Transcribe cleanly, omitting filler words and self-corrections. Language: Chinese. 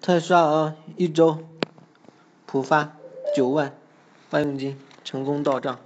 特刷额1周普发9万，万用金成功到账。